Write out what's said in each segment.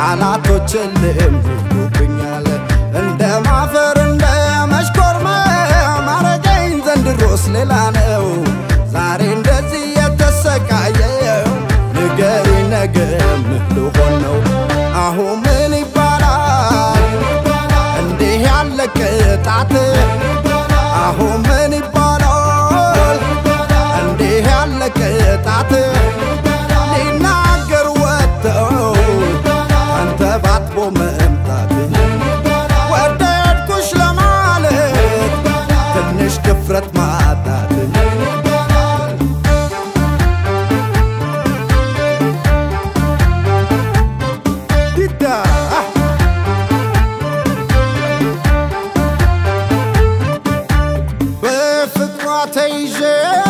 ቃላቶችን ልምዱብኛል እንደ ማፈር እንደ መሽኮርመም አረገኝ ዘንድሮስ ሌላ ነው ዛሬ እንደዚህ የተሰቃየው ንገሪ ነገም ልሆን ነው አሁን ምን ይባላል እንዲህ ያለ ቅጣት አሁን ምን ይባላል እንዲህ ያለ ቅጣት ሊናገር ወጥተው አንተ ባትቦ መምታት ወደድኩሽ ለማለት ትንሽ ድፍረት ማጣት ተይዤ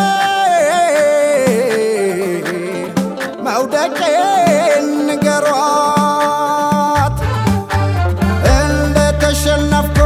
መውደቄን ንገሯት እንደተሸነፍኩ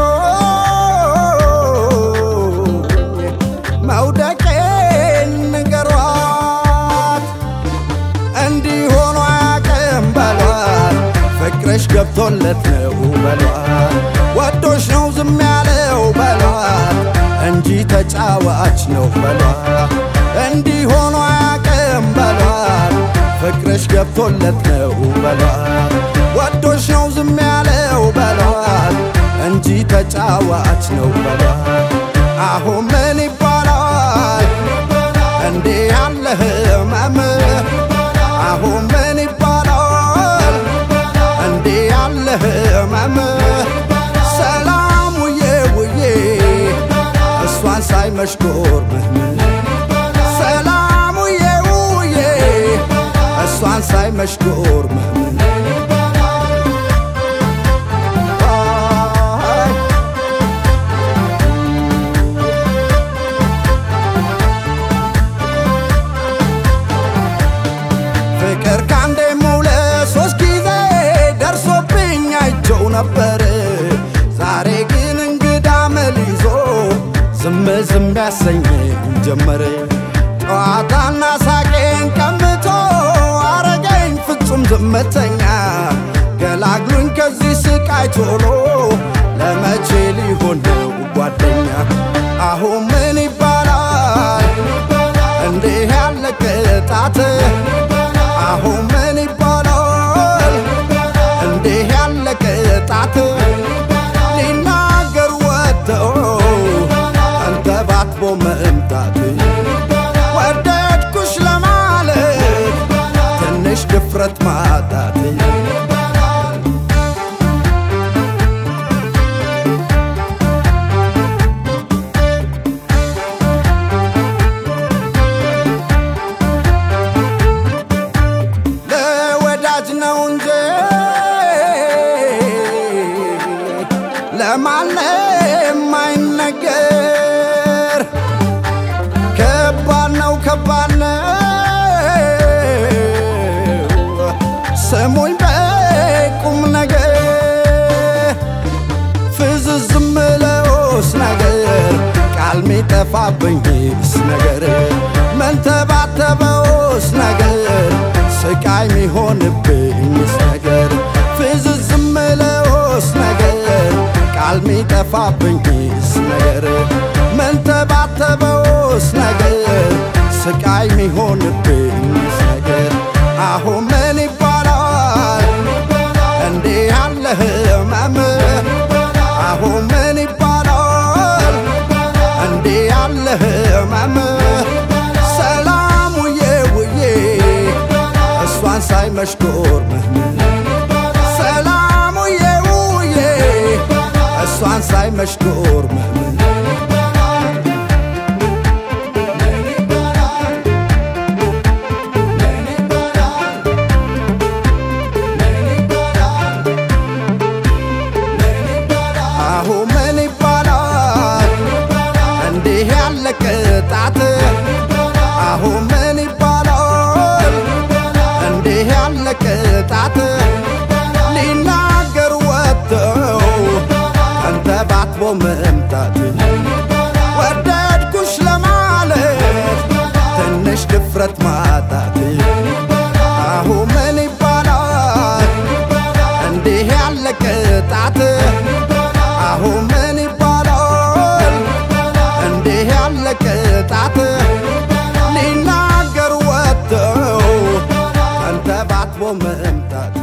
መውደቄን ንገሯት እንዲህ ሆኖ አያውቅም በሏት ፍቅርሽ ገብቶለት ነው በሏት ወዶሽ ነው ዝም ያለው በሏት እንጂ ተጫዋች ነው በሏት እንዲህ ሆኖ አያውቅም በሏት ፍቅርሽ ገብቶለት ነው በሏት ወዶሽ ነው ዝም ያለው በሏት እንጂ ተጫዋች ነው በሏት አሁን ምን ይባላል እንዲህ ያለ ህመም አሁን ምን ይባላል እንዲህ ያለ ህመም ሰላም ውዬ ውዬ እሷን ሳይመሽኮር ሰላም ውዬ ውዬ እሷን ሳይመሽኮር ፍቅር ካንዴም ሁለት ሶስት ጊዜ ደርሶብኝ አይቼው ነበር ዛሬ ግን እንግዳ መልይዞ ዝም ዝም ያሰኘኝ ጀመረ ጨዋታና ሳቄን ቀምቶ አረገኝ ፍጹም ዝምተኛ ገላግሉኝ ከዚህ ስቃይ ቶሎ ለመቼ ሊሆን ነው ጓደኛ አሁን ምን ይባላል እንዲህ ያለ ቅጣት አሁን ምን ይባላል እንዲህ ያለ ቅጣት ሊናገር ወጥተው አንተ ባትቦ መምታት ወደድኩሽ ለማለት ትንሽ ድፍረት ማጣት ለወዳጅ ነው እንጂ ለማንም አይነገር ከባድ ነው ስሙኝ በቁም ነገር ፍዝዝ ምለውስ ነገር ቃል ሚጠፋብኝስ ነገር መንተባተበውስ ነገር ስቃይ ሚሆንብኝስ ነገር ፍዝዝ ምለውስ ነገር ቃል ሚጠፋብኝስ ነገር መንተባተበውስ ነገር ስቃይ ሚሆንብኝስ ነገር አሁን ምን ይባላል እንዲህ ያለ ህመም አሁን ምን ይባላል እንዲህ ያለ ህመም ሰላም ውዬ ውዬ እሷን ሳይመሽኮር ሰላም ውዬ ውዬ እሷን ሳይመሽኮር አሁን ምን ይባላል እንዲህ ያለ ቅጣት አሁን ምን ይባላል እንዲህ ያለ ቅጣት ሊናገር ወጥተው አንተ ባትቦ መምጣት